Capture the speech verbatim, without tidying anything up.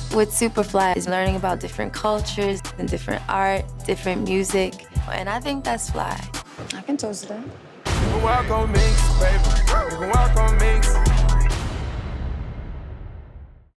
with Superfly is learning about different cultures and different art, different music, and I think that's fly. I can toast that. You can walk on me, baby. You can walk on